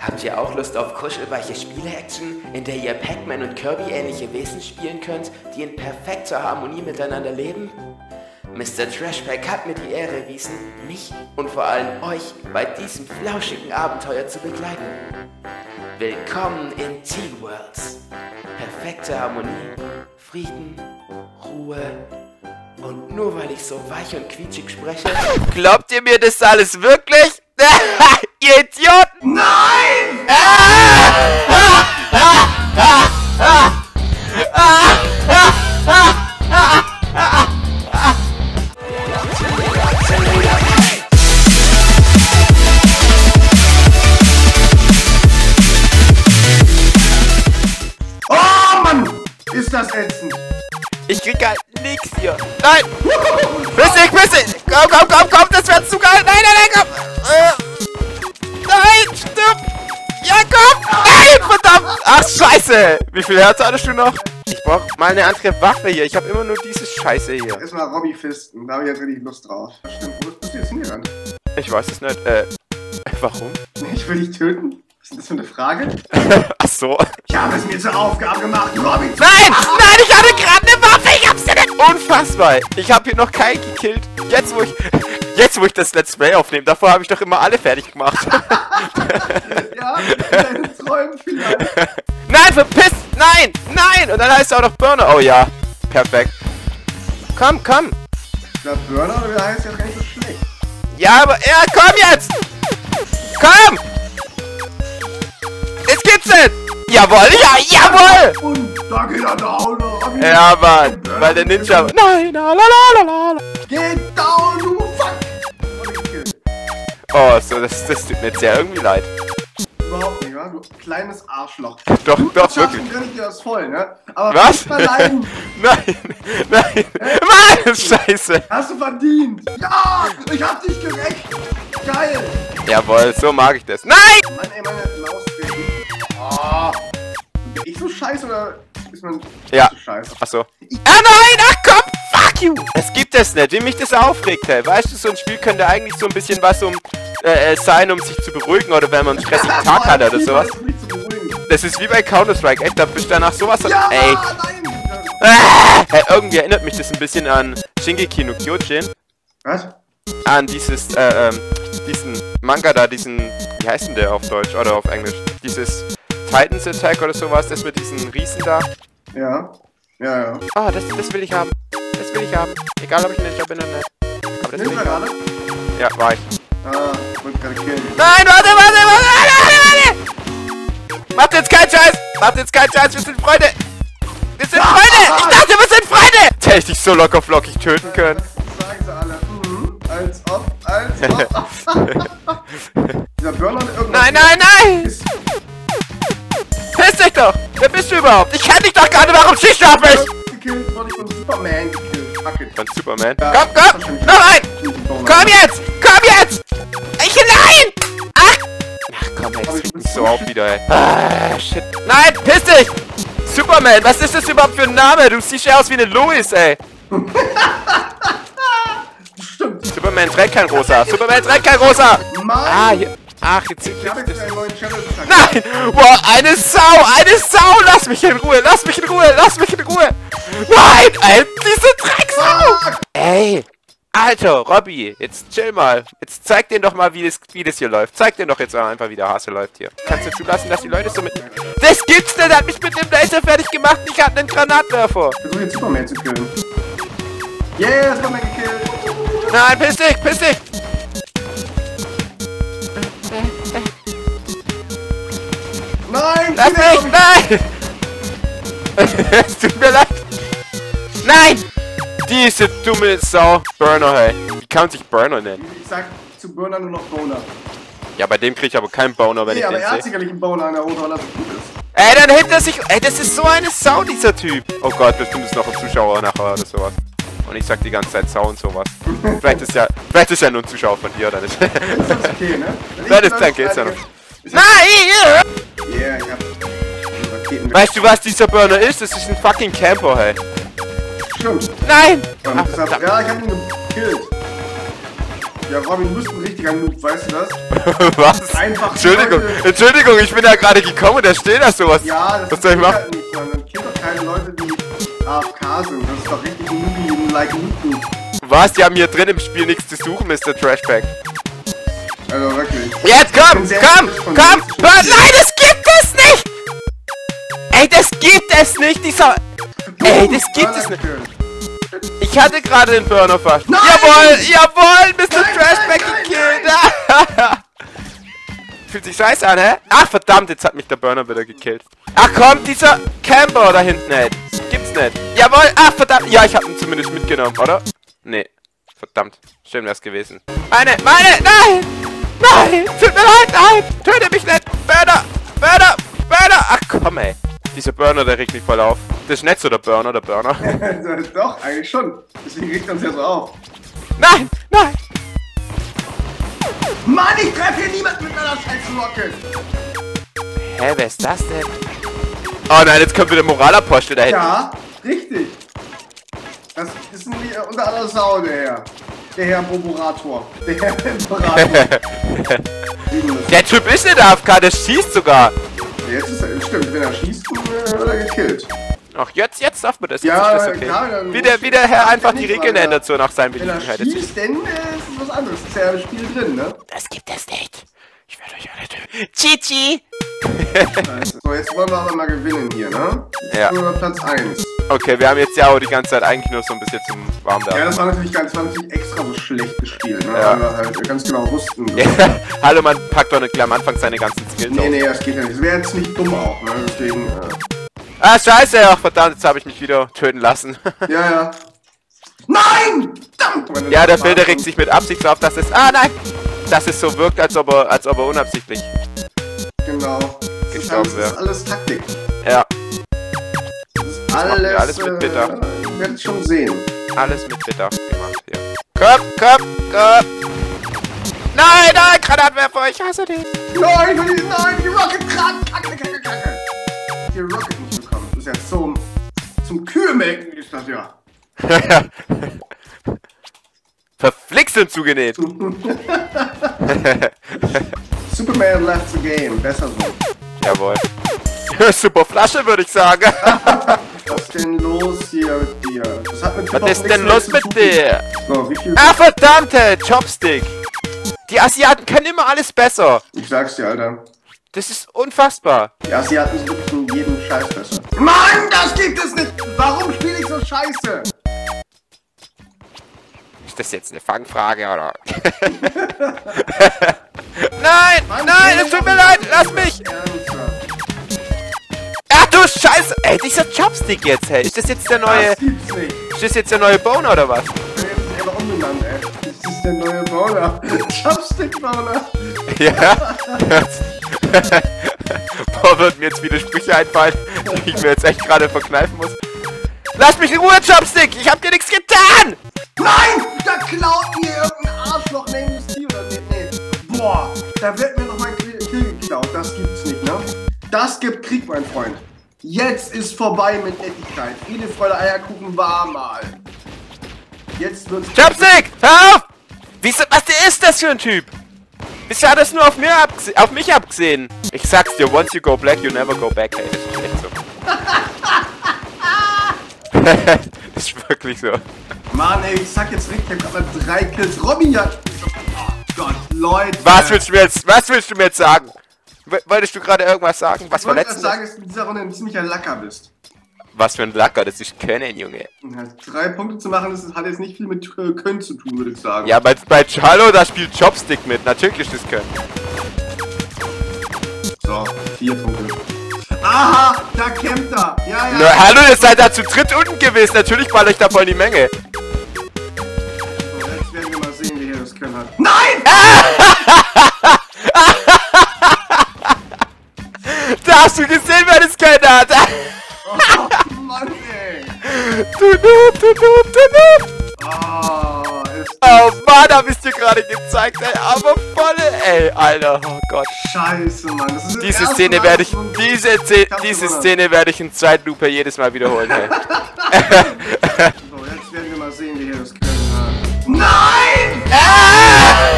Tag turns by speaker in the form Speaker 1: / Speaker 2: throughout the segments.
Speaker 1: Habt ihr auch Lust auf kuschelweiche Spiele-Action, in der ihr Pac-Man und Kirby ähnliche Wesen spielen könnt, die in perfekter Harmonie miteinander leben? Mr. Trashpack hat mir die Ehre erwiesen, mich und vor allem euch bei diesem flauschigen Abenteuer zu begleiten. Willkommen in Teen Worlds. Perfekte Harmonie, Frieden, Ruhe und nur weil ich so weich und quietschig spreche... Glaubt ihr mir das alles wirklich? Ihr Idioten!
Speaker 2: Nein! Oh Mann! Ist das ätzend!
Speaker 1: Ich krieg halt nix hier. Nein! Piss dich! Komm, das wird zu geil! Nein, komm! Nein, stimmt! Ja, komm! Nein, verdammt! Ach, scheiße! Wie viel Herz hattest du noch? Ich brauch mal eine andere Waffe hier. Ich habe immer nur dieses Scheiße hier.
Speaker 2: Erstmal Robby fisten, da habe ich jetzt richtig Lust drauf. Das stimmt. Wo bist du jetzt hingerannt?
Speaker 1: Ich weiß es nicht. Warum?
Speaker 2: Ich will dich töten? Was ist das für eine Frage?
Speaker 1: Ach so.
Speaker 2: Ich habe es mir zur Aufgabe gemacht, Robby zu...
Speaker 1: Nein! Nein, ich hatte gerade eine Waffe! Ich hab's dir nicht... Unfassbar! Ich habe hier noch keinen gekillt. Jetzt, wo ich das Let's Play aufnehme, davor habe ich doch immer alle fertig gemacht.
Speaker 2: Ja, in deinen Träumen vielleicht.
Speaker 1: Nein, verpiss! Nein! Nein! Und dann heißt er auch noch Burner. Oh ja. Perfekt. Komm!
Speaker 2: Der Burner, der heißt ja gar nicht so schlecht.
Speaker 1: Ja, aber... Ja, komm jetzt! Komm! Jetzt gibt's nicht! Jawohl! Ja, jawohl!
Speaker 2: Und da geht er down, Robby.
Speaker 1: Ja, Mann. Weil der Ninja... Nein, la.
Speaker 2: Geht down, du Fuck!
Speaker 1: Oh, so, das tut mir jetzt ja irgendwie leid.
Speaker 2: Überhaupt nicht, wa? Du kleines Arschloch.
Speaker 1: Doch,
Speaker 2: Schaffen
Speaker 1: wirklich.
Speaker 2: kann ich dir das voll, ne? Aber
Speaker 1: Was?
Speaker 2: nicht verleiden.
Speaker 1: Nein! Mann, scheiße!
Speaker 2: Hast du verdient! Ja! Ich hab dich gerecht! Geil!
Speaker 1: Jawohl, so mag ich das. Nein!
Speaker 2: Mann, ey, meine Maus wird... Oh. Bin ich so scheiße oder ist man
Speaker 1: Ja.
Speaker 2: so scheiße?
Speaker 1: Achso. Ah nein! Ach komm! Fuck you! Es gibt es nicht, wie mich das aufregt, hey. Weißt du, so ein Spiel könnte eigentlich so ein bisschen was sein, um sich zu beruhigen oder wenn man einen stressigen Tag hat oder sowas. Das ist wie bei Counter-Strike, echt, da bist du danach sowas von...
Speaker 2: Ja,
Speaker 1: Ey!
Speaker 2: nein!
Speaker 1: Hey, irgendwie erinnert mich das ein bisschen an Shingeki no Kyojin.
Speaker 2: Was?
Speaker 1: An diesen Manga da, wie heißt denn der auf Deutsch oder auf Englisch? Dieses Titans Attack oder sowas, das mit diesen Riesen da.
Speaker 2: Ja.
Speaker 1: Ah, das will ich haben. Das will ich haben. Egal, ob ich Ninja bin oder nicht. Aber das will
Speaker 2: Nimmst
Speaker 1: ich
Speaker 2: du
Speaker 1: haben.
Speaker 2: gerade?
Speaker 1: Ja, war ich.
Speaker 2: Ah, ich wollte gerade killen.
Speaker 1: Nein, warte! Macht jetzt keinen Scheiß! Wir sind Freunde! Ich dachte, wir sind Freunde! Hätte ich dich so locker flockig töten können.
Speaker 2: Das sagen sie alle. Als ob. Dieser Burner irgendwas...
Speaker 1: Nein! Piss dich doch! Wer bist du überhaupt? Ich kenn dich doch gar nicht, warum schießt du auf mich?
Speaker 2: Gekillt, wurde ich von Superman gekillt. Fuck it.
Speaker 1: Von Superman?
Speaker 2: Ja,
Speaker 1: Komm! Noch ein! Komm jetzt! Nein! Ach komm, jetzt regt mich so auf wieder, ey. Ah, shit. Nein, piss dich! Superman, was ist das überhaupt für ein Name? Du siehst ja aus wie eine Louis, ey.
Speaker 2: Stimmt.
Speaker 1: Superman trägt kein rosa.
Speaker 2: Mann!
Speaker 1: Ah, hier. Ach, jetzt sieht
Speaker 2: Ich habe
Speaker 1: das.
Speaker 2: jetzt einen neuen Channel.
Speaker 1: Nein! Boah, eine Sau! Lass mich in Ruhe! Nein! Ey, diese Drecksau!
Speaker 2: Fuck!
Speaker 1: Ey! Alter, Robby, jetzt chill mal. Jetzt zeig denen doch mal, wie das hier läuft. Zeig denen doch jetzt mal einfach, wie der Hase läuft hier. Kannst du zulassen, dass die Leute so mit... Das gibt's denn! Der hat mich mit dem Laser fertig gemacht. Ich hatte einen Granatwerfer.
Speaker 2: Ich versuche jetzt Superman zu killen. Yeah, Superman gekillt!
Speaker 1: Nein, piss dich!
Speaker 2: Nein!
Speaker 1: Lass mich! Nein! Es tut mir leid. Nein! Diese dumme Sau. Burner, hey. Wie kann man sich Burner nennen?
Speaker 2: Ich sag zu Burner nur noch Boner.
Speaker 1: Ja, bei dem krieg ich aber keinen Boner, wenn
Speaker 2: Nee,
Speaker 1: ich
Speaker 2: aber
Speaker 1: den
Speaker 2: er hat
Speaker 1: sehe.
Speaker 2: sicherlich einen Boner an der Hose, weil er so gut ist.
Speaker 1: Ey, dann hebt er sich... Ey, das ist so eine Sau, dieser Typ. Oh Gott, bestimmt ist noch ein Zuschauer nachher oder sowas. Und ich sag die ganze Zeit Sau und sowas. Vielleicht ist ja nur ein Zuschauer von dir, oder nicht?
Speaker 2: Das ist okay, ne?
Speaker 1: Dann geht's ja noch.
Speaker 2: Nein!
Speaker 1: Nein!
Speaker 2: Yeah, ich hab Raketen.
Speaker 1: Weißt du, was dieser Burner ist? Das ist ein fucking Camper, hey.
Speaker 2: Stimmt.
Speaker 1: Nein!
Speaker 2: Und
Speaker 1: Ach,
Speaker 2: deshalb,
Speaker 1: verdammt.
Speaker 2: ja, ich hab ihn gekillt. Ja, Robin, du bist ein richtiger Noob, weißt du das?
Speaker 3: Was?
Speaker 2: Einfach
Speaker 3: Entschuldigung,
Speaker 2: Leute-
Speaker 3: Entschuldigung, ich bin ja gerade gekommen und da steht da sowas.
Speaker 2: Ja, das
Speaker 3: Was soll ich machen?
Speaker 2: halt nicht, man. Dann kennt doch keine Leute, die AFK sind. Das ist doch richtig ein like Noob.
Speaker 3: Was? Die haben hier drin im Spiel nichts zu suchen, Mr. Trashback.
Speaker 2: Also wirklich.
Speaker 3: Jetzt komm,
Speaker 2: bin sehr
Speaker 3: komm,
Speaker 2: kritisch von
Speaker 3: komm!
Speaker 2: dir.
Speaker 3: Nein, das gibt es nicht! Ey, das gibt es nicht, dieser... Ey, das gibt es nicht. Ich hatte gerade den Burner fast.
Speaker 2: Nein!
Speaker 3: Jawohl, jawohl, Mr.
Speaker 2: Nein,
Speaker 3: Trashback
Speaker 2: nein,
Speaker 3: gekillt. Fühlt sich scheiße an, hä? Ach, verdammt, jetzt hat mich der Burner wieder gekillt. Ach komm, dieser Camper da hinten, ey. Das gibt's nicht. Jawohl, ach, verdammt. Ja, ich hab ihn zumindest mitgenommen, oder? Nee. Verdammt. Schön wär's gewesen. Meine, nein! Nein! Tut mir leid, nein! Töte mich nicht! Burner! Burner! Burner! Ach komm, ey. Dieser Burner, der regt mich voll auf. Das ist nicht so der Burner, der Burner.
Speaker 2: Doch, eigentlich schon. Deswegen regt uns ja so auf.
Speaker 3: Nein! Nein!
Speaker 2: Mann, ich treffe hier niemanden mit einer scheiß Rocket.
Speaker 3: Hä, wer ist das denn? Oh nein, jetzt kommt wieder Moralapostel da hinten.
Speaker 2: Ja, richtig. Das ist unter aller Sau, der Herr. Der Herr Boborator. Der Herr Imperator.
Speaker 3: Der Typ ist nicht AFK, der schießt sogar.
Speaker 2: Jetzt ist er, stimmt, wenn er schießt, wird er gekillt.
Speaker 3: Ach, jetzt darf man das.
Speaker 2: Ja,
Speaker 3: jetzt ist das okay.
Speaker 2: klar, dann
Speaker 3: Wie der Herr einfach die
Speaker 2: nicht,
Speaker 3: Regeln
Speaker 2: weil
Speaker 3: ändert, so nach seinem
Speaker 2: Wenn er
Speaker 3: Belieben.
Speaker 2: schießt, dann ist es was anderes. Ist ja im Spiel drin, ne?
Speaker 3: Das gibt es nicht. Ich werde euch alle töten. Chichi!
Speaker 2: So, jetzt wollen wir aber mal gewinnen hier, ne?
Speaker 3: Ja.
Speaker 2: Nur Platz 1.
Speaker 3: Okay, wir haben jetzt ja auch die ganze Zeit eigentlich nur so ein bisschen zum
Speaker 2: Ja,
Speaker 3: Warmwerden.
Speaker 2: das war natürlich extra so schlecht gespielt, ne?
Speaker 3: Ja.
Speaker 2: Weil wir halt ganz genau wussten.
Speaker 3: Ja. Hallo, man packt doch nicht gleich am Anfang seine ganzen Skills auf.
Speaker 2: Nee, das geht ja nicht. Das wäre jetzt nicht dumm auch, ne? Deswegen,
Speaker 3: Ah, scheiße, ach verdammt, jetzt habe ich mich wieder töten lassen.
Speaker 2: ja. Nein! Verdammt!
Speaker 3: Ja, der Filter regt sich mit Absicht so auf, dass es... Ah, nein! Dass es so wirkt, als ob er unabsichtlich...
Speaker 2: Genau. Das
Speaker 3: Gestorben
Speaker 2: ist alles Taktik.
Speaker 3: Ja,
Speaker 2: Alles,
Speaker 3: alles mit Bitter.
Speaker 2: Werdet schon sehen.
Speaker 3: alles mit Bedacht gemacht hier. Komm! Nein, Granatwerfer, ich hasse den!
Speaker 2: Nein, die Rocket Kacke. Die Rocket nicht bekommen. Das ist ja zum Kühlmelken ist das ja.
Speaker 3: Verflixt und zugenäht!
Speaker 2: Superman left the game. Besser so.
Speaker 3: Jawohl. Super Flasche, würde ich sagen.
Speaker 2: Was ist denn los hier mit dir? Das hat mit
Speaker 3: Was ist denn los mit dir?
Speaker 2: So, wie viel?
Speaker 3: Ah, verdammte Chopstick! Die Asiaten können immer alles besser.
Speaker 2: Ich sag's dir, Alter.
Speaker 3: Das ist unfassbar.
Speaker 2: Die Asiaten sind wirklich in jedem Scheiß besser. Mann, das gibt es nicht! Warum spiele ich so scheiße?
Speaker 3: Ist das jetzt eine Fangfrage, oder? Nein!
Speaker 2: Mann,
Speaker 3: Nein, es tut mir leid! Lass mich!
Speaker 2: Ernsthaft.
Speaker 3: Ach du Scheiße! Ey, dieser Chopstick jetzt, hey. Ist das jetzt der neue...
Speaker 2: Das gibt's nicht.
Speaker 3: Ist das jetzt der neue Boner, oder was?
Speaker 2: Der ist aber umbenannt, ey. Das ist der neue Bowler. Chopstick-Bowler.
Speaker 3: Ja? Boah, würden mir jetzt wieder Sprüche einfallen, die ich mir jetzt echt gerade verkneifen muss. Lass mich in Ruhe, Chopstick! Ich hab dir nichts getan!
Speaker 2: Nein! Da klaut mir irgendein Arschloch eine Industrie oder nee. Boah, da wird mir noch mein Kill geklaut. Das gibt's nicht, ne? Das gibt Krieg, mein Freund. Jetzt ist vorbei mit Nettigkeit. Friede, Freude, Eierkuchen war mal. Jetzt wird's...
Speaker 3: Chopstick! Hör auf! Was ist das für ein Typ? Bisher hat das nur auf mich abgesehen. Ich sag's dir, once you go black, you never go back. Hey, das ist echt so. Das ist wirklich so.
Speaker 2: Mann, ey, ich sag jetzt richtig, ich hab grad mal 3 Kills. Robin ja... Oh Gott, Leute.
Speaker 3: Was willst du mir jetzt sagen? Wolltest du gerade irgendwas sagen? Was
Speaker 2: Ich wollte
Speaker 3: verletzt?
Speaker 2: sagen, dass du in dieser Runde ein ziemlicher Lacker bist.
Speaker 3: Was für ein Lacker, das ist Können, Junge.
Speaker 2: Ja, 3 Punkte zu machen, das hat jetzt nicht viel mit Können zu tun, würde ich sagen.
Speaker 3: Ja, bei Hallo, da spielt Chopstick mit. Natürlich ist das Können.
Speaker 2: So, 4 Punkte. Aha, da kämpft er. Ja.
Speaker 3: Na, hallo, ihr seid da zu dritt unten gewesen. Natürlich ball ich da voll in die Menge.
Speaker 2: So, jetzt werden wir mal sehen, wer hier das Können hat. Nein!
Speaker 3: Da hast du gesehen, wer das Können hat.
Speaker 2: Oh, Mann, ey.
Speaker 3: Du Noob.
Speaker 2: Oh, ist
Speaker 3: Oh Mann, hab ich's dir gerade gezeigt, ey. Aber volle, ey, Alter. Oh Gott.
Speaker 2: scheiße, Mann. Das ist das
Speaker 3: Diese
Speaker 2: erste
Speaker 3: Szene
Speaker 2: Mal,
Speaker 3: werde ich,
Speaker 2: dass so ein-
Speaker 3: diese Szene werde ich in Zeitlupe jedes Mal wiederholen, ey.
Speaker 2: So, jetzt werden wir mal sehen, wer hier das Können hat. Nein!
Speaker 3: Ah!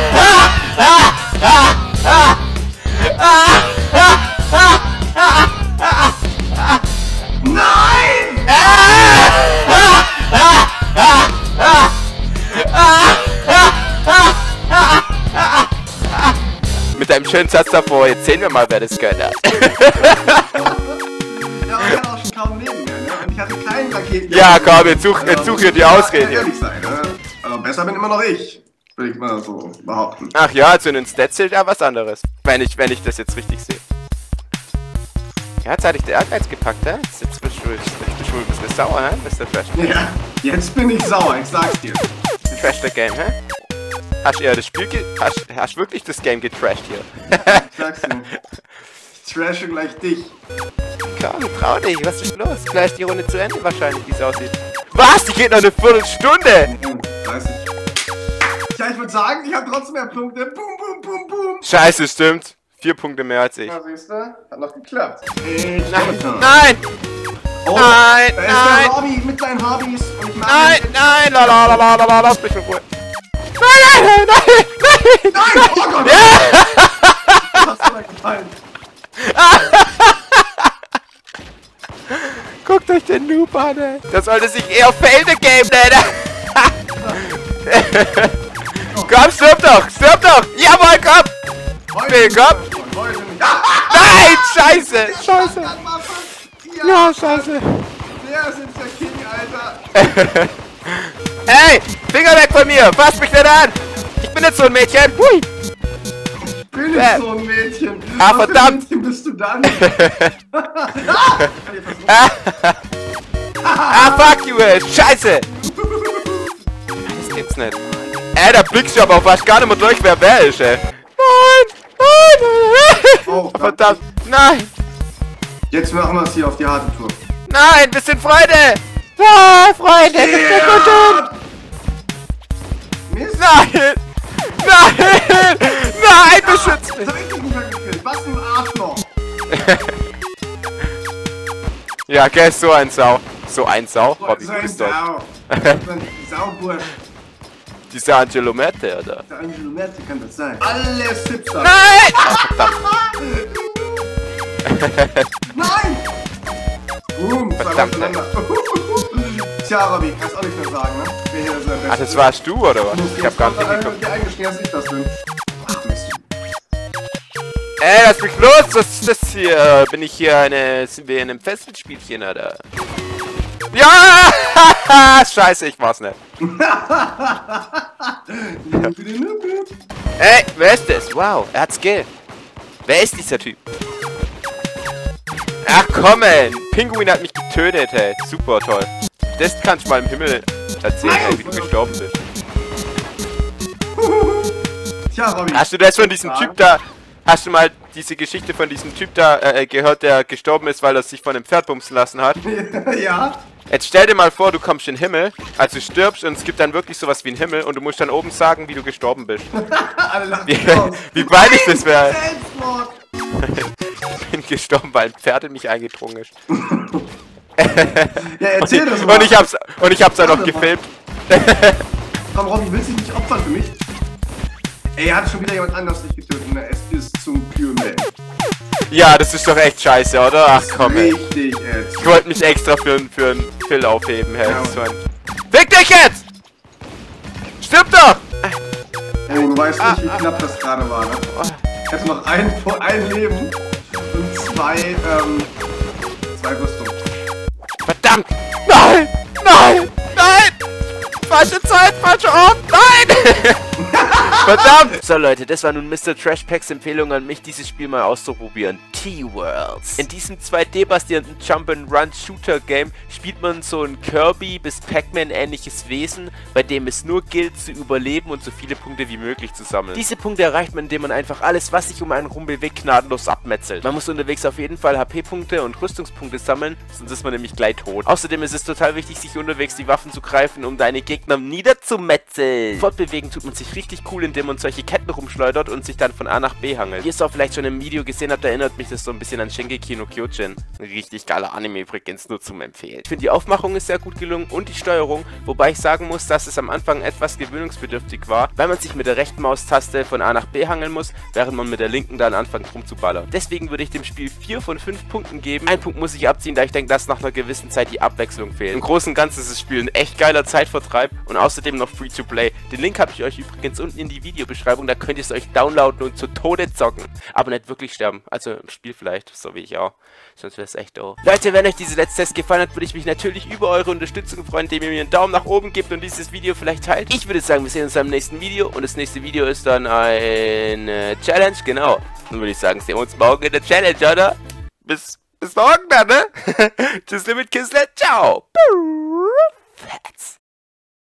Speaker 3: mit deinem schönen Satz davor, jetzt sehen wir mal, wer das gehört hat.
Speaker 2: Ja, aber ich hatte auch schon kaum Leben mehr, ne? Und ich hatte keinen Raketen.
Speaker 3: Ja, komm, jetzt such hier die Ausrede hier.
Speaker 2: Ehrlich sein, ne? Also besser bin immer noch ich. Will ich mal so behaupten.
Speaker 3: Ach ja, also in den Stats zählt ja was anderes. Wenn ich das jetzt richtig sehe. Ja, jetzt hatte ich den Ehrgeiz gepackt, hä? Jetzt bist du wohl ein bisschen sauer, hä? Mr. Trash.
Speaker 2: Ja, jetzt bin ich sauer, ich sag's dir.
Speaker 3: Trash the Game, hä? Hast du das Spiel hast wirklich das Game getrashed hier?
Speaker 2: Ich sag's dir. Ich trashe gleich dich.
Speaker 3: Komm, trau dich, was ist los? Gleich ist die Runde zu Ende wahrscheinlich, wie es aussieht. Was? Die geht noch eine Viertelstunde!
Speaker 2: Weiß ich. Ja, ich würde sagen, ich habe trotzdem mehr Punkte. Boom, boom, boom, boom.
Speaker 3: Scheiße, stimmt. 4 Punkte mehr als ich.
Speaker 2: Na, siehst du? Hat noch geklappt.
Speaker 3: Nein!
Speaker 2: Oh,
Speaker 3: Nein,
Speaker 2: da ist
Speaker 3: nein.
Speaker 2: der Robby mit seinen Hobbys. Und ich mag
Speaker 3: Nein,
Speaker 2: ihn.
Speaker 3: nein, la, lass mich in Ruhe. Nein!
Speaker 2: Nein, oh Gott.
Speaker 3: Ja!
Speaker 2: Das hat mir gefallen.
Speaker 3: Guckt euch den Noob an, ey. Das sollte sich eher auf Felder geben, ey. Komm, stirb doch! Jawohl, komm! Nee, komm!
Speaker 2: Heute nicht.
Speaker 3: Nein, scheiße! Scheiße! Ja, scheiße!
Speaker 2: Der ist jetzt der King, Alter.
Speaker 3: Hey! Finger weg von mir! Fass mich nicht an! Ich bin jetzt so ein Mädchen! Hui!
Speaker 2: Ich bin nicht so ein Mädchen.
Speaker 3: Ah,
Speaker 2: Was für ein
Speaker 3: verdammt.
Speaker 2: Mädchen bist du dann?
Speaker 3: Fuck you, ey! Scheiße! Das gibt's nicht. Da blickst du aber auch fast gar nicht mehr durch, wer ist, ey. Nein!
Speaker 2: Oh,
Speaker 3: Verdammt! Nein!
Speaker 2: Jetzt machen wir es hier auf die harte Tour.
Speaker 3: Nein! Bisschen Freude! Ah, Freunde!
Speaker 2: Yeah! Mist.
Speaker 3: Nein! Nein! Nein! Beschützt mich!
Speaker 2: Das hab ich dich nicht mehr gekillt. Was ein Arschloch.
Speaker 3: Ja, gell, so ein Sau. So ein Sau? Robby,
Speaker 2: So
Speaker 3: du
Speaker 2: ein
Speaker 3: bist doch.
Speaker 2: Sau. Saubursch.
Speaker 3: Dieser Angelo Mette, oder?
Speaker 2: Der Angelo Merte kann das sein. Alles Hipster.
Speaker 3: Nein! Oh, verdammt.
Speaker 2: Nein! Boom,
Speaker 3: Verdammt,
Speaker 2: zwei miteinander. Tja, Robby, kannst auch nicht mehr sagen, ne? Wer hier ist der Beste.
Speaker 3: Ach, das warst du, oder was? Ich hab gar nicht hingeguckt.
Speaker 2: Die eingestehen, dass ich das bin. Ach, Mist.
Speaker 3: Lass mich los! Was ist das hier? Bin ich hier sind wir in einem Festspielchen, oder? Ja! Scheiße, ich war's nicht. Ey, wer ist das? Wow, er hat Skill. Wer ist dieser Typ? Ach komm, ey. Pinguin hat mich getötet, hey. Super toll. Das kannst du mal im Himmel erzählen, ey, wie du gestorben bist.
Speaker 2: Tja, Robby.
Speaker 3: Hast du das von diesem Typ da... Hast du mal diese Geschichte von diesem Typ da gehört, der gestorben ist, weil er sich von einem Pferd bumsen lassen hat?
Speaker 2: Ja?
Speaker 3: Jetzt stell dir mal vor, du kommst in den Himmel, also stirbst und es gibt dann wirklich sowas wie einen Himmel und du musst dann oben sagen, wie du gestorben bist.
Speaker 2: Alle lachen
Speaker 3: Wie,
Speaker 2: raus.
Speaker 3: wie peinlich das wäre.
Speaker 2: Selbstmord.
Speaker 3: Ich bin gestorben, weil ein Pferd in mich eingedrungen ist.
Speaker 2: Ja, erzähl das mal.
Speaker 3: Und ich hab's dann noch gefilmt.
Speaker 2: Komm, Robby, willst du dich nicht opfern für mich? Ey, hat schon wieder jemand anders dich getötet, ne? Es ist zum Kümmel.
Speaker 3: Ja, das ist doch echt scheiße, oder? Ach komm, ey.
Speaker 2: Richtig, ey.
Speaker 3: Ich wollte mich extra für einen Phil aufheben, hey.
Speaker 2: Ja.
Speaker 3: So ein... Fick dich jetzt! Stirb doch!
Speaker 2: Ey, du weißt nicht, wie knapp das gerade war, ne? Ich hatte noch ein Leben und zwei Rüstungen.
Speaker 3: Verdammt! Nein! Nein! Nein! Falsche Zeit, falscher Ort! Nein! Verdammt! So Leute, das war nun Mr. Trash Packs Empfehlung an mich, dieses Spiel mal auszuprobieren. T-Worlds. In diesem 2D-basierenden Jump-and-Run-Shooter-Game spielt man so ein Kirby bis Pac-Man ähnliches Wesen, bei dem es nur gilt zu überleben und so viele Punkte wie möglich zu sammeln. Diese Punkte erreicht man, indem man einfach alles, was sich um einen rum bewegt, gnadenlos abmetzelt. Man muss unterwegs auf jeden Fall HP-Punkte und Rüstungspunkte sammeln, sonst ist man nämlich gleich tot. Außerdem ist es total wichtig, sich unterwegs die Waffen zu greifen, um deine Gegner niederzumetzeln. Fortbewegen tut man sich richtig cool, indem man solche Ketten rumschleudert und sich dann von A nach B hangelt. Wie ihr es auch vielleicht schon im Video gesehen habt, erinnert mich das so ein bisschen an Shingeki no Kyojin. Ein richtig geiler Anime übrigens, nur zum Empfehlen. Ich finde die Aufmachung ist sehr gut gelungen und die Steuerung, wobei ich sagen muss, dass es am Anfang etwas gewöhnungsbedürftig war, weil man sich mit der rechten Maustaste von A nach B hangeln muss, während man mit der linken dann anfängt rumzuballern. Deswegen würde ich dem Spiel 4 von 5 Punkten geben. Einen Punkt muss ich abziehen, da ich denke, dass nach einer gewissen Zeit die Abwechslung fehlt. Im Großen und Ganzen ist das Spiel ein echt geiler Zeitvertreib und außerdem noch free to play. Den Link habe ich euch übrigens unten in die die Videobeschreibung, da könnt ihr es euch downloaden und zu Tode zocken. Aber nicht wirklich sterben, also im Spiel vielleicht, so wie ich auch. Sonst wäre es echt doof. Leute, wenn euch diese Let's Test gefallen hat, würde ich mich natürlich über eure Unterstützung freuen, indem ihr mir einen Daumen nach oben gebt und dieses Video vielleicht teilt. Ich würde sagen, wir sehen uns beim nächsten Video und das nächste Video ist dann eine Challenge, genau. Dann würde ich sagen, sehen wir uns morgen in der Challenge, oder? Bis morgen dann, ne? Tschüss, Limit Kissler, ciao! Fats.